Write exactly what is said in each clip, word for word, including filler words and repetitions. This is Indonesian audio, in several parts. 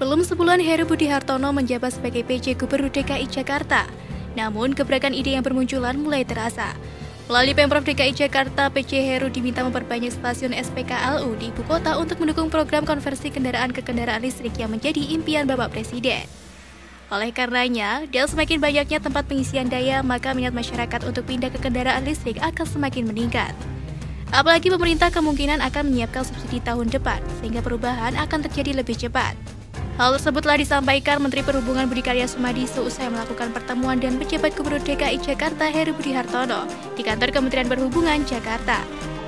Belum sebulan Heru Budi Hartono menjabat sebagai P J Gubernur D K I Jakarta. Namun, gebrakan ide yang bermunculan mulai terasa. Melalui Pemprov D K I Jakarta, P J Heru diminta memperbanyak stasiun S P K L U di ibu kota untuk mendukung program konversi kendaraan ke kendaraan listrik yang menjadi impian Bapak Presiden. Oleh karenanya, dengan semakin banyaknya tempat pengisian daya, maka minat masyarakat untuk pindah ke kendaraan listrik akan semakin meningkat. Apalagi pemerintah kemungkinan akan menyiapkan subsidi tahun depan, sehingga perubahan akan terjadi lebih cepat. Hal tersebut telah disampaikan Menteri Perhubungan Budi Karya Sumadi seusai melakukan pertemuan dengan pejabat Gubernur D K I Jakarta Heru Budi Hartono di kantor Kementerian Perhubungan Jakarta.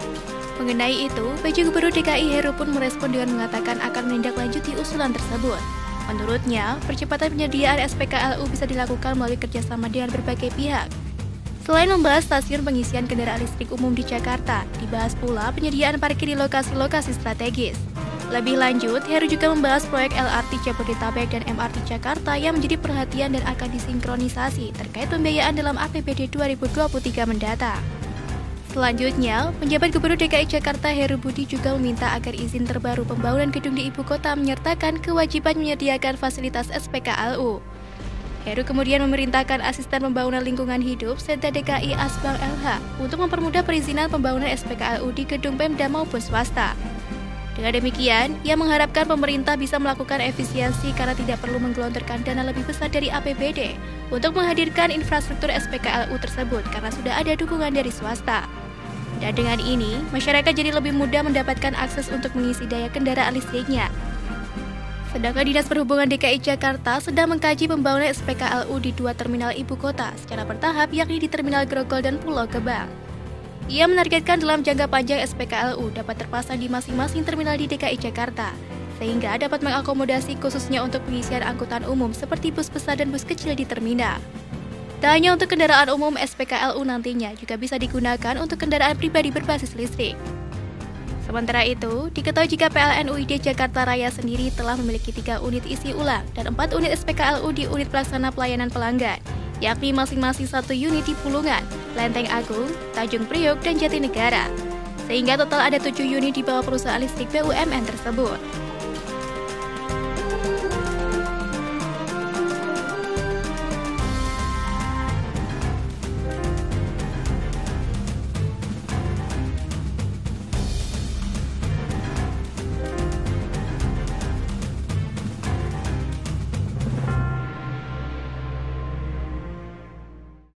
Mengenai itu, P J Gubernur D K I Heru pun merespon dengan mengatakan akan menindaklanjuti usulan tersebut. Menurutnya, percepatan penyediaan S P K L U bisa dilakukan melalui kerjasama dengan berbagai pihak. Selain membahas stasiun pengisian kendaraan listrik umum di Jakarta, dibahas pula penyediaan parkir di lokasi-lokasi strategis. Lebih lanjut, Heru juga membahas proyek L R T Jabodetabek dan M R T Jakarta yang menjadi perhatian dan akan disinkronisasi terkait pembiayaan dalam A P B D dua ribu dua puluh tiga mendatang. Selanjutnya, penjabat Gubernur D K I Jakarta Heru Budi juga meminta agar izin terbaru pembangunan gedung di ibu kota menyertakan kewajiban menyediakan fasilitas S P K L U. Heru kemudian memerintahkan Asisten Pembangunan Lingkungan Hidup Setda D K I Asbang L H untuk mempermudah perizinan pembangunan S P K L U di gedung Pemda maupun swasta. Dengan demikian, ia mengharapkan pemerintah bisa melakukan efisiensi karena tidak perlu menggelontorkan dana lebih besar dari A P B D untuk menghadirkan infrastruktur S P K L U tersebut karena sudah ada dukungan dari swasta. Dan dengan ini, masyarakat jadi lebih mudah mendapatkan akses untuk mengisi daya kendaraan listriknya. Sedangkan Dinas Perhubungan D K I Jakarta sedang mengkaji pembangunan S P K L U di dua terminal ibu kota secara bertahap, yakni di Terminal Grogol dan Pulau Gebang. Ia menargetkan dalam jangka panjang S P K L U dapat terpasang di masing-masing terminal di D K I Jakarta, sehingga dapat mengakomodasi khususnya untuk pengisian angkutan umum seperti bus besar dan bus kecil di terminal. Tak hanya untuk kendaraan umum, S P K L U nantinya juga bisa digunakan untuk kendaraan pribadi berbasis listrik. Sementara itu, diketahui jika P L N U I D Jakarta Raya sendiri telah memiliki tiga unit isi ulang dan empat unit S P K L U di unit pelaksana pelayanan pelanggan, yakni masing-masing satu unit di Pulungan, Lenteng Agung, Tanjung Priok, dan Jatinegara. Sehingga total ada tujuh unit di bawah perusahaan listrik B U M N tersebut.